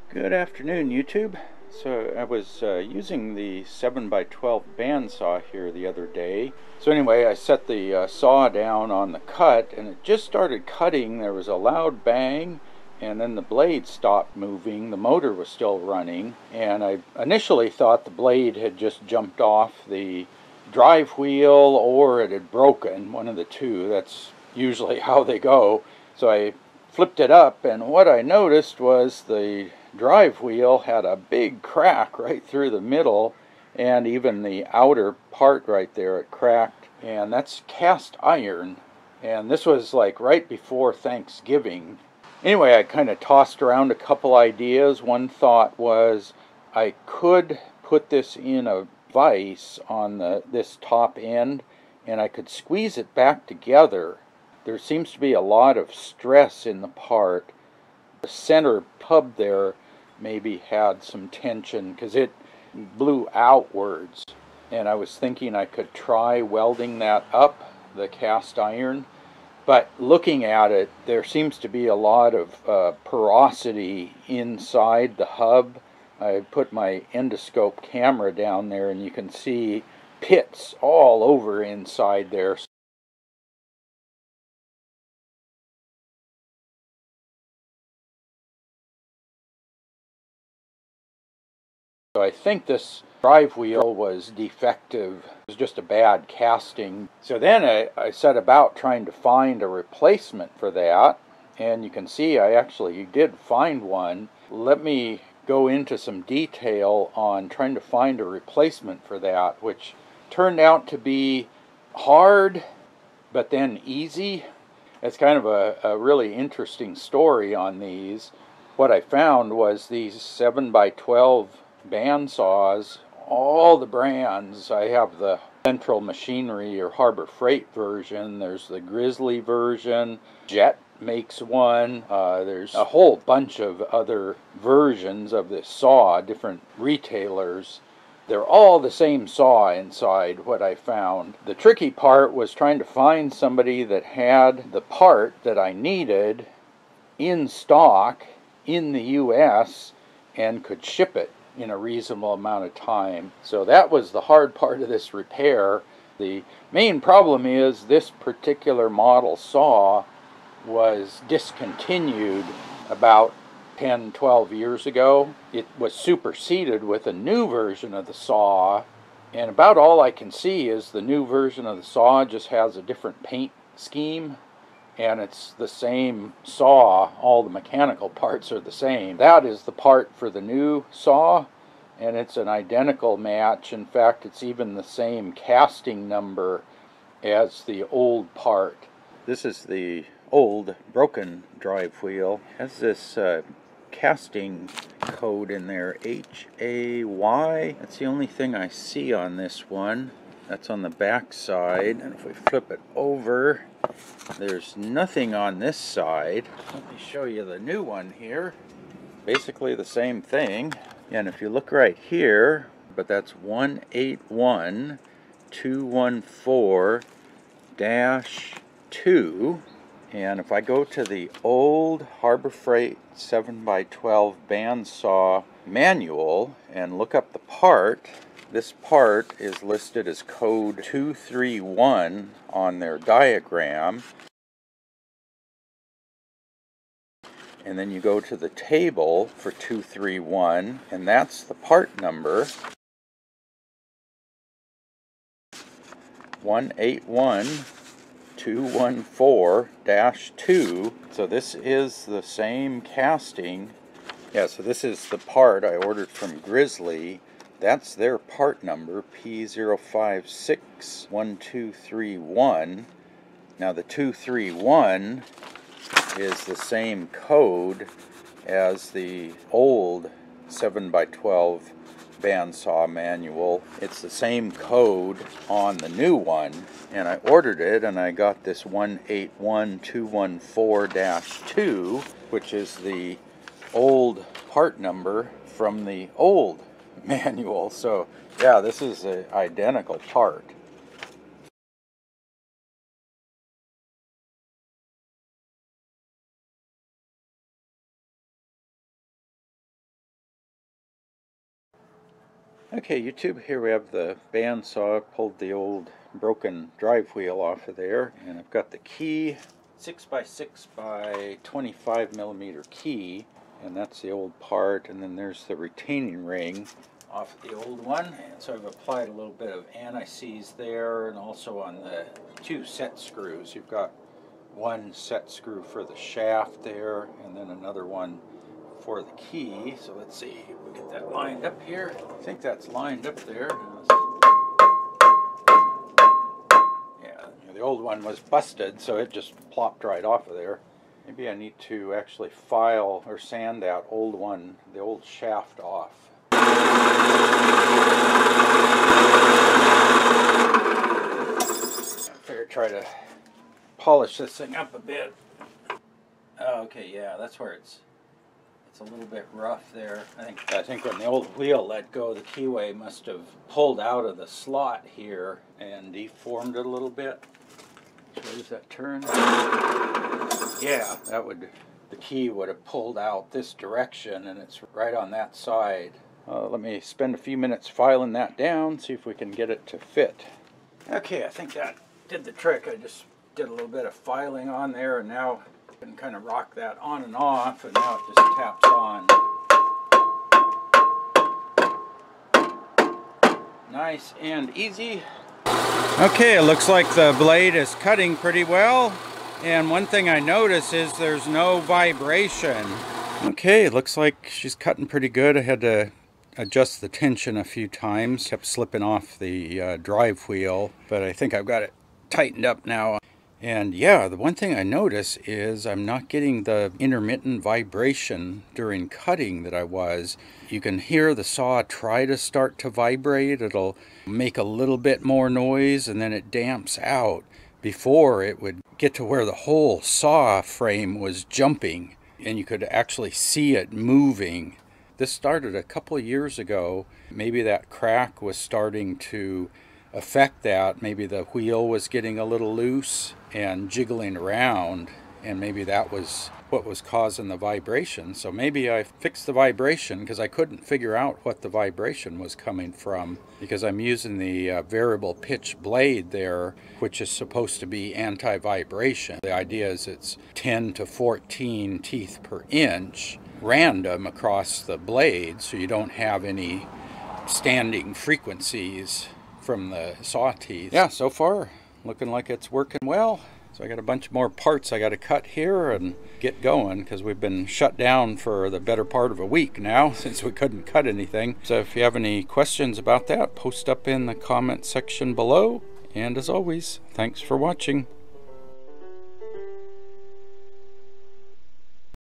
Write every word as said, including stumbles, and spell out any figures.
Good afternoon, YouTube. So I was uh, using the seven by twelve bandsaw here the other day. So anyway, I set the uh, saw down on the cut and it just started cutting. There was a loud bang and then the blade stopped moving. The motor was still running, and I initially thought the blade had just jumped off the drive wheel or it had broken, one of the two. That's usually how they go. So I flipped it up, and what I noticed was the drive wheel had a big crack right through the middle, and even the outer part right there, it cracked, and that's cast iron. And this was like right before Thanksgiving. Anyway, I kind of tossed around a couple ideas. One thought was I could put this in a vise on the this top end and I could squeeze it back together. There seems to be a lot of stress in the part. The center pub there maybe had some tension because it blew outwards, and I was thinking I could try welding that up, the cast iron. But looking at it, there seems to be a lot of uh, porosity inside the hub. I put my endoscope camera down there and you can see pits all over inside there. So I think this drive wheel was defective. It was just a bad casting. So then I, I set about trying to find a replacement for that. And you can see I actually did find one. Let me go into some detail on trying to find a replacement for that, which turned out to be hard, but then easy. It's kind of a, a really interesting story on these. What I found was these seven by twelve bandsaws, all the brands. I have the Central Machinery or Harbor Freight version, there's the Grizzly version, Jet makes one, uh, there's a whole bunch of other versions of this saw, different retailers. They're all the same saw inside, what I found. The tricky part was trying to find somebody that had the part that I needed in stock in the U S and could ship it in a reasonable amount of time. So that was the hard part of this repair. The main problem is this particular model saw was discontinued about ten, twelve years ago. It was superseded with a new version of the saw, and about all I can see is the new version of the saw just has a different paint scheme, and it's the same saw. All the mechanical parts are the same. That is the part for the new saw, and it's an identical match. In fact, it's even the same casting number as the old part. This is the old broken drive wheel. It has this uh, casting code in there, H A Y. That's the only thing I see on this one. That's on the back side, and if we flip it over, there's nothing on this side. Let me show you the new one here. Basically the same thing, and if you look right here, but that's one eight one two one four dash two, and if I go to the old Harbor Freight seven by twelve bandsaw manual and look up the part, this part is listed as code two three one on their diagram. And then you go to the table for two three one, and that's the part number, one eight one two one four dash two. So this is the same casting. Yeah, so this is the part I ordered from Grizzly. That's their part number, P zero five six one two three one. Now the two three one is the same code as the old seven by twelve bandsaw manual. It's the same code on the new one, and I ordered it and I got this one eight one two one four dash two, which is the old part number from the old manual. So yeah, this is an identical part. Okay, YouTube, here we have the bandsaw. Pulled the old broken drive wheel off of there, and I've got the key, six by six by twenty-five millimeter key, and that's the old part, and then there's the retaining ring off the old one, and so I've applied a little bit of anti-seize there, and also on the two set screws. You've got one set screw for the shaft there, and then another one for the key. So let's see if we get that lined up here. I think that's lined up there. Yeah, the old one was busted, so it just plopped right off of there. Maybe I need to actually file or sand that old one, the old shaft off. I figure try to polish this thing up a bit. Oh, okay, yeah, that's where it's it's a little bit rough there. I think I think when the old wheel let go, the keyway must have pulled out of the slot here and deformed it a little bit. Where's that turn? Yeah, that would the key would have pulled out this direction, and it's right on that side. Uh, let me spend a few minutes filing that down, see if we can get it to fit. Okay, I think that did the trick. I just did a little bit of filing on there, and now I can kind of rock that on and off, and now it just taps on. Nice and easy. Okay, it looks like the blade is cutting pretty well, and one thing I notice is there's no vibration. Okay, it looks like she's cutting pretty good. I had to adjust the tension a few times, kept slipping off the uh, drive wheel, but I think I've got it tightened up now. And yeah, the one thing I notice is I'm not getting the intermittent vibration during cutting that I was. You can hear the saw try to start to vibrate. It'll make a little bit more noise, and then it damps out before it would get to where the whole saw frame was jumping, and you could actually see it moving. This started a couple of years ago. Maybe that crack was starting to affect that. Maybe the wheel was getting a little loose and jiggling around, and maybe that was what was causing the vibration. So maybe I fixed the vibration, because I couldn't figure out what the vibration was coming from, because I'm using the uh, variable pitch blade there, which is supposed to be anti-vibration. The idea is it's ten to fourteen teeth per inch random across the blade, so you don't have any standing frequencies from the saw teeth. Yeah, so far looking like it's working well. So I got a bunch more parts I got to cut here and get going, because we've been shut down for the better part of a week now since we couldn't cut anything. So if you have any questions about that, post up in the comment section below. And as always, thanks for watching.